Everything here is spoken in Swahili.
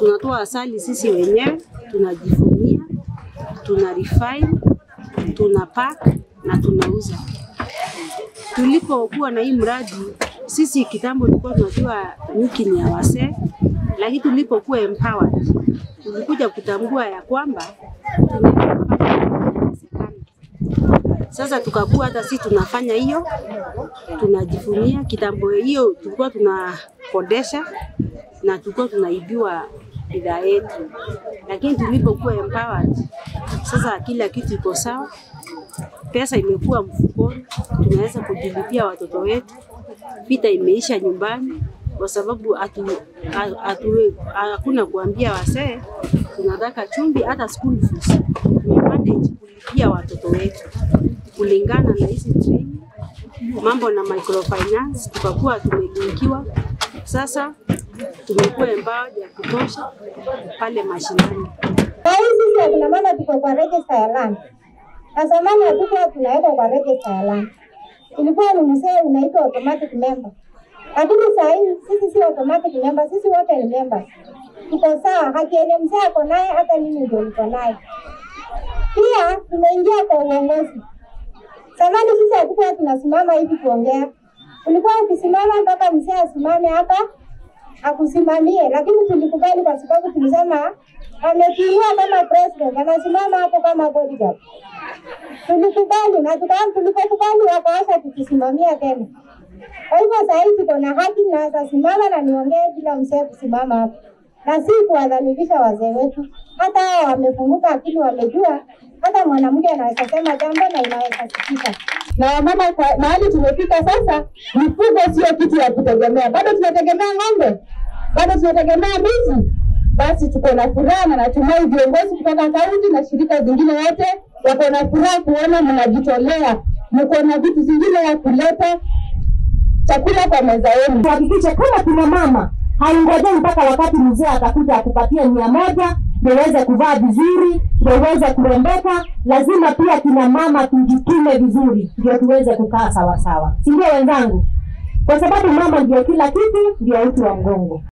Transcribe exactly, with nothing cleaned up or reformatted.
tunatoa asali sisi wenyewe, tunajifunia, tuna refine, tuna pack na tunauza. Tulipokuwa na hii mradi, sisi kitambo tulikuwa tunajua nyuki ni ya wasee, lakini tulipokuwa empowered, tulikuja kutambua ya kwamba sasa tukakuwa hata sisi tunafanya hiyo, tunajifunia. Kitambo hiyo tulikuwa tunakodesha na tulikuwa tunaibiwa bidhaa yetu, lakini tulipokuwa empowered, sasa kila kitu iko sawa, pesa imekuwa mfukoni, tunaweza kujilipia watoto wetu, vita imeisha nyumbani, kwa sababu atu, atu, hakuna kuambia wasee tunataka chumvi, hata school fees tumemanage kulipia watoto wetu kulingana na hizi training, mambo na microfinance tukakuwa tumelinkiwa. Sasa tumekuwa empowered ya kutosha pale mashinani. Kwa hizi kuna maana tuko kwa register ya land. Na zamani hatukuwa tunaweka kwa register ya land. Ilikuwa ni mzee unaitwa automatic member. Lakini sasa hivi sisi si automatic member, sisi wote ni members. Tuko sawa, haki ya mzee ako naye, hata mimi ndio niko naye. Pia tumeingia kwa uongozi. Zamani sisi hatukuwa tunasimama hivi kuongea. Ulikuwa ukisimama mpaka mzee asimame hapa akusimamie, lakini tulikubali kwa sababu tulisema ametuinua kama president, anasimama hapo kama bodyguard. Tulikubali na tukaanza tulikubali wakaanza kutusimamia tena. Kwa hivyo sasa hivi tuko na haki na sasa simama na niongee bila mzee kusimama hapo. Na si kuwadhalilisha wazee wetu. Hata hao wamefunguka akili, wamejua hata mwanamke anaweza sema jambo na inaweza kusikika. Na mama mahali tumefika sasa, mifugo sio kitu ya kutegemea. Bado tunategemea ng'ombe, bado tunategemea mbuzi. Basi tuko na furaha na natumai viongozi kutoka kaunti na shirika zingine wote wako na furaha kuona mnajitolea, mko na vitu zingine ya kuleta chakula kwa meza yenu. Tuhakikishe kama kuna mama haingojei mpaka wakati mzee atakuja atupatie mia moja ndio uweze kuvaa vizuri, ndio uweze kurembeka. Lazima pia kina mama tujitume vizuri ndio tuweze kukaa sawa sawa, si ndio wenzangu? Kwa sababu mama ndio kila kitu, ndio uti wa mgongo.